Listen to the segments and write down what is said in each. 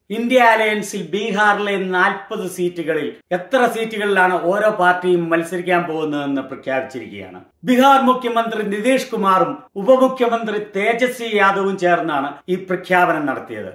India അലയൻസിൽ ബീഹാറിലെ 40 സീറ്റുകളിൽ എത്ര സീറ്റുകളിലാണ് ഓരോ പാർട്ടിയും മത്സരിക്കാൻ പോകുന്നതെന്ന് പ്രഖ്യാപിച്ചിരിക്കുകയാണ്. ബീഹാർ മുഖ്യമന്ത്രി നിതീഷ് കുമാറും ഉപമുഖ്യമന്ത്രി തേജസ്വി യാദവും ചേർന്നാണ് ഈ പ്രഖ്യാപനം നടത്തിയത്.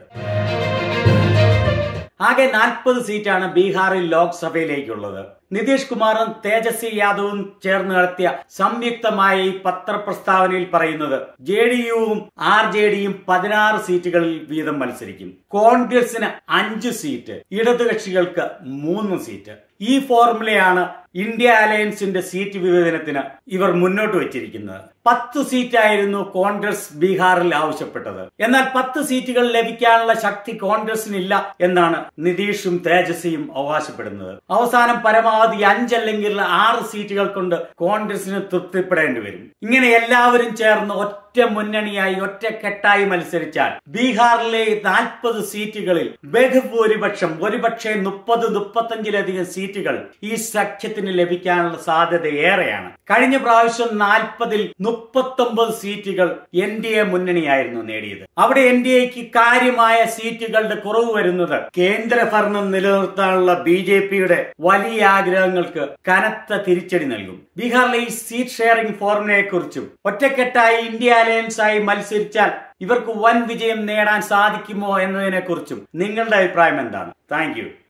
ആകെ 40 സീറ്റാണ് ബീഹാറിൽ ലോക്സഭയിലേക്കുള്ളത്. നിതീഷ് കുമാറും തേജസ്വി യാദവും ചേർന്ന് നടത്തിയ സംയുക്തമായ ഈ പത്രപ്രസ്താവനയിൽ പറയുന്നത് JDUവും RJDയും 16 സീറ്റുകളിൽ വീതം മത്സരിക്കും. കോൺഗ്രസിന് 5 സീറ്റ്, ഇടതുകക്ഷികൾക്ക് 3 സീറ്റ്. ഈ ഫോർമുലയാണ് ഇന്ത്യ അലയൻസിന്റെ സീറ്റ് വിഭജനത്തിന് ഇവർ മുന്നോട്ട് വെച്ചിരിക്കുന്നത്. 10 സീറ്റായിരുന്നു കോൺഗ്രസ് ബീഹാറിൽ ആവശ്യപ്പെട്ടത്. എന്നാൽ 10 സീറ്റുകൾ ലഭിക്കാനുള്ള ശക്തി കോൺഗ്രസിനില്ല എന്നാണ് നിതീഷും തേജസ്വിയും അവകാശപ്പെടുന്നത്. അവസാനം പരമാവധി 5 അല്ലെങ്കിൽ 6 സീറ്റുകൾ കൊണ്ട് കോൺഗ്രസിന് തൃപ്തിപ്പെടേണ്ടി വരും. ഇങ്ങനെ എല്ലാവരും ചേർന്ന് ഒറ്റ മുന്നണിയായി ഒറ്റക്കെട്ടായി മത്സരിച്ചാൽ ബീഹാറിലെ 40 സീറ്റുകളിൽ ബഹുഭൂരിപക്ഷം, ഒരുപക്ഷെ 30-35 സീറ്റുകൾ ഈ സഖ്യത്തിന് ലഭിക്കാനുള്ള സാധ്യത ഏറെയാണ്. കഴിഞ്ഞ പ്രാവശ്യം 40-ൽ 39 സീറ്റുകൾ NDA മുന്നണിയായിരുന്നു നേടിയത്. അവിടെ NDAക്ക് കാര്യമായ സീറ്റുകളുടെ കുറവ് വരുന്നത് കേന്ദ്രഭരണം നിലനിർത്താനുള്ള BJPയുടെ വലിയ ആഗ്രഹങ്ങൾക്ക് കനത്ത തിരിച്ചടി നൽകും. ബീഹാറിലെ ഈ സീറ്റ് ഷെയറിംഗ് ഫോർമുലയെ കുറിച്ചും ഒറ്റക്കെട്ടായി ഇന്ത്യ അലയൻസായി മത്സരിച്ചാൽ ഇവർക്ക് വൻ വിജയം നേടാൻ സാധിക്കുമോ എന്നതിനെ കുറിച്ചും നിങ്ങളുടെ അഭിപ്രായം എന്താണ്? Thank U.